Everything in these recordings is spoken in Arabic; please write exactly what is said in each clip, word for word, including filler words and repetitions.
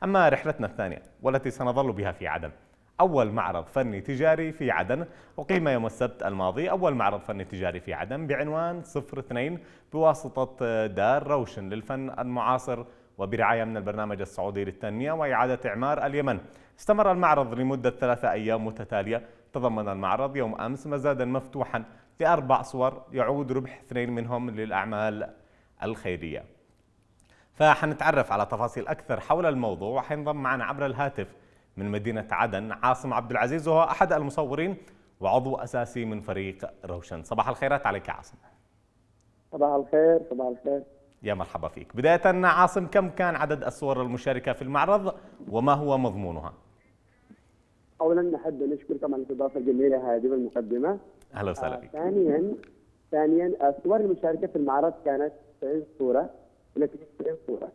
أما رحلتنا الثانية والتي سنظل بها في عدن، أول معرض فني تجاري في عدن أقيم يوم السبت الماضي. أول معرض فني تجاري في عدن بعنوان صفر اثنين بواسطة دار روشن للفن المعاصر وبرعاية من البرنامج السعودي للتنمية وإعادة إعمار اليمن. استمر المعرض لمدة ثلاثة أيام متتالية. تضمن المعرض يوم أمس مزادا مفتوحا لأربع صور يعود ربح اثنين منهم للأعمال الخيرية. فحنتعرف على تفاصيل أكثر حول الموضوع، وحينضم معنا عبر الهاتف من مدينة عدن عاصم عبد العزيز، وهو أحد المصورين وعضو أساسي من فريق روشن. صباح الخيرات عليك يا عاصم. صباح الخير. صباح الخير. يا مرحبا فيك. بداية عاصم، كم كان عدد الصور المشاركة في المعرض وما هو مضمونها؟ أولا نحب نشكركم على الاستضافة الجميلة هذه والمقدمة. أهلا وسهلا آه فيك. ثانيا ثانيا الصور المشاركة في المعرض كانت تسعين صورة التي تسعين صورة.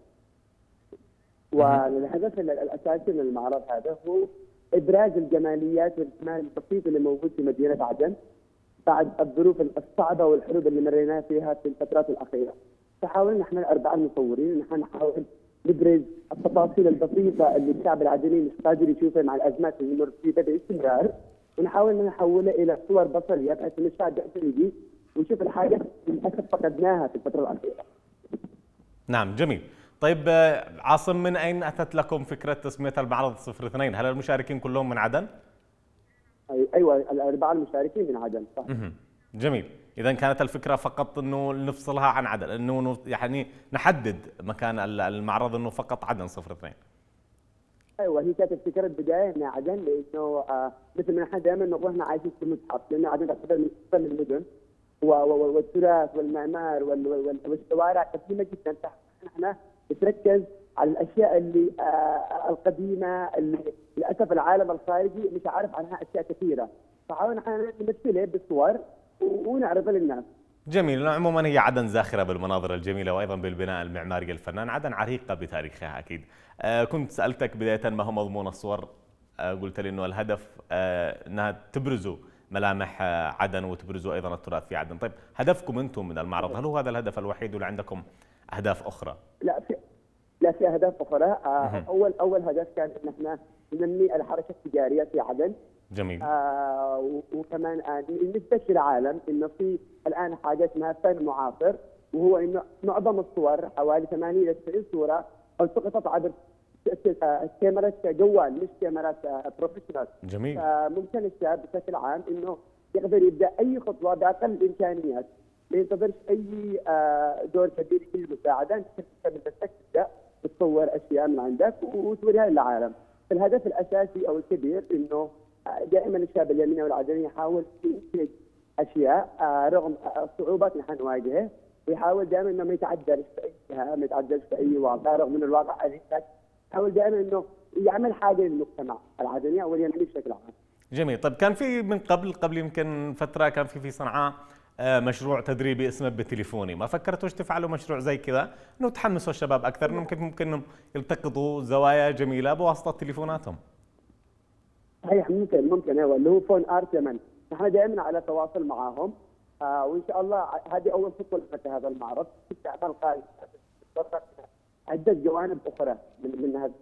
والهدف الأساسي من المعرض هذا هو إبراز الجماليات والجمال البسيط اللي موجود في مدينة عدن بعد الظروف الصعبة والحروب اللي مرينا فيها في الفترات الأخيرة. فحاولنا نحن الأربعة المصورين نحن نحاول نبرز التفاصيل البسيطة اللي الشعب العدني مش قادر يشوفها مع الأزمات اللي يمر فيها باستمرار، ونحاول نحولها إلى صور بصرية بحيث إن الشعب يقدر يجي ويشوف الحاجة للأسف فقدناها في الفترة الأخيرة. نعم، جميل. طيب عاصم، من أين أتت لكم فكرة تسمية المعرض صفر اثنين؟ هل المشاركين كلهم من عدن؟ أيوة، الأربعة المشاركين من عدن، صح. جميل. إذا كانت الفكرة فقط أنه نفصلها عن عدن، أنه يعني نحدد مكان المعرض أنه فقط عدن صفر اثنين. ايوه، هي كانت فكره بدايه من عدن، لانه آه مثل ما نحن دائما نقول احنا عايشين في المتحف، لان عدن تعتبر من احسن المدن والتراث والمعمار والشوارع قديمه جدا. نحن نتركز على الاشياء اللي آه القديمه اللي للاسف العالم الخارجي مش عارف عنها اشياء كثيره، فحاولنا نحن نمثلها بالصور ونعرضها للناس. جميل. عموما هي عدن زاخرة بالمناظر الجميلة وأيضا بالبناء المعماري الفنان. عدن عريقة بتاريخها أكيد. آه كنت سألتك بداية ما هو مضمون الصور، آه قلت لي أنه الهدف آه أنها تبرزوا ملامح آه عدن وتبرزوا أيضا التراث في عدن. طيب هدفكم أنتم من المعرض، هل هو هذا الهدف الوحيد ولا عندكم أهداف أخرى؟ لا، في لا في أهداف أخرى. آه أول أول هدف كان أن احنا ننمي الحركة التجارية في عدن. جميل. آه وكمان آه نستشير العالم انه في الان حاجه اسمها فن معاصر، وهو انه معظم الصور حوالي ثمانين الى تسعين صوره التقطت عبر كاميرا جوال مش كاميرات آه بروفيشنال. جميل. فممكن الشاب بشكل عام انه يقدر يبدا اي خطوه باقل الامكانيات، ما ينتظرش اي آه دور كبير في المساعده، انت من نفسك تبدا تصور اشياء من عندك وتوريها للعالم. الهدف الاساسي او الكبير انه دائما الشاب اليمني والعدني يحاول ينتج اشياء رغم الصعوبات اللي حنواجهها، ويحاول دائما انه ما يتعدلش في اي جهه، ما يتعدلش في اي واقع رغم من الواقع اللي يحاول دائما انه يعمل حاجه للمجتمع العدني او اليمني بشكل عام. جميل. طيب كان في من قبل قبل يمكن فتره كان في في صنعاء مشروع تدريبي اسمه بتليفوني، ما فكرتوش تفعلوا مشروع زي كذا انه تحمسوا الشباب اكثر، انه ممكن ممكن يلتقطوا زوايا جميله بواسطه تليفوناتهم؟ صحيح، ممكن ممكن ايوه، اللي هو فون ارت يمن، نحن دائما على تواصل معاهم. آه وان شاء الله هذه اول خطوه في هذا المعرض، استعمال قائم عده جوانب اخرى من من هذا.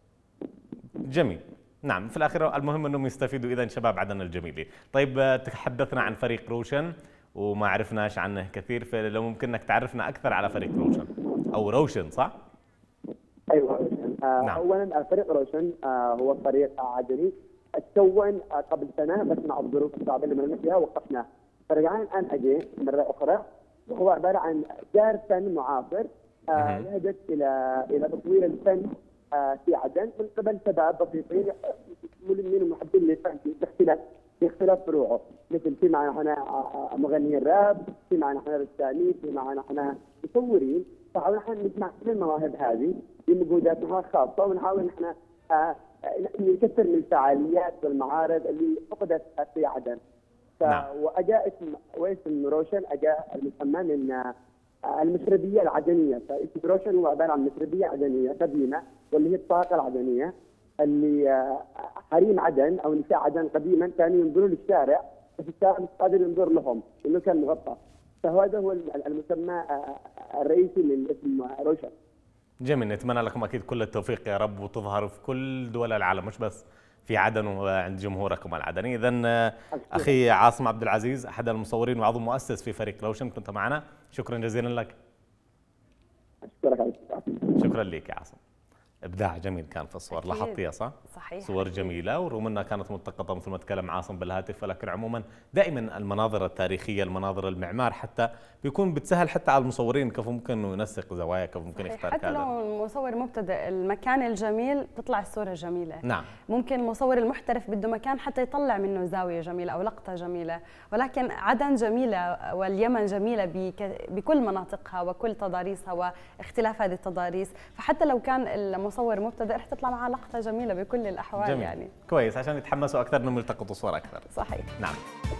جميل. نعم، في الاخير المهم انهم يستفيدوا اذا شباب عدن الجميله. طيب تحدثنا عن فريق روشن وما عرفناش عنه كثير، فلو ممكن انك تعرفنا اكثر على فريق روشن او روشن، صح؟ ايوه روشن. آه نعم. اولا فريق روشن آه هو فريق عدني تكون قبل سنه، بس مع الظروف الصعبه اللي مرينا فيها وقفنا. فرجعنا الان اجين مره اخرى، وهو عباره عن دار فن معاصر آه يهدف الى الى تطوير الفن آه في عدن من قبل شباب بسيطين ملمين ومحبين للفن باختلاف باختلاف فروعه، مثل في معنا احنا مغنيين راب، في معنا احنا رسامين، في معنا احنا مصورين. فحاولنا احنا نجمع كل المواهب هذه بمجهوداتنا الخاصه، ونحاول احنا آه نكثر من الفعاليات والمعارض اللي فقدت في عدن. نعم. واجاء اسم واسم روشن اجاء المسمى من المشربيه العدنيه، فاسم روشن هو عباره عن مشربيه عدنيه قديمه، واللي هي الطاقه العدنيه اللي حريم عدن او نساء عدن قديما كانوا ينظروا للشارع، بس الشارع مش قادر ينظر لهم لانه كان مغطى، فهذا هو المسمى الرئيسي للاسم روشن. جميل، نتمنى لكم اكيد كل التوفيق يا رب، وتظهروا في كل دول العالم مش بس في عدن وعند جمهوركم العدني. اذا اخي عاصم عبد العزيز، احد المصورين وعضو مؤسس في فريق روشن، كنت معنا، شكرا جزيلا لك. شكرا لك يا عاصم. ابداع جميل كان في الصور، لاحظتيها صح؟ صحيح، صور جميله، ورغم انها كانت ملتقطه مثل ما تكلم عاصم بالهاتف، ولكن عموما دائما المناظر التاريخيه، المناظر المعمار حتى بيكون بتسهل حتى على المصورين كيف ممكن انه ينسق زوايا، كيف ممكن يختار كذا. حتى لو المصور مبتدئ المكان الجميل تطلع الصوره جميله. نعم. ممكن المصور المحترف بده مكان حتى يطلع منه زاويه جميله او لقطه جميله، ولكن عدن جميله واليمن جميله بكل مناطقها وكل تضاريسها واختلاف هذه التضاريس، فحتى لو كان المصور مبتدئ رح تطلع معه لقطه جميله بكل الاحوال. جميل. يعني كويس عشان يتحمسوا اكثر انهم يلتقطوا صور اكثر. صحيح. نعم.